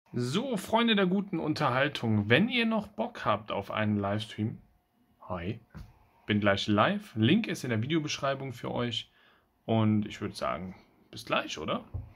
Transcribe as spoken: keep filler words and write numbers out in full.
So, Freunde der guten Unterhaltung, wenn ihr noch Bock habt auf einen Livestream, hi, bin gleich live. Link ist in der Videobeschreibung für euch und ich würde sagen, bis gleich, oder?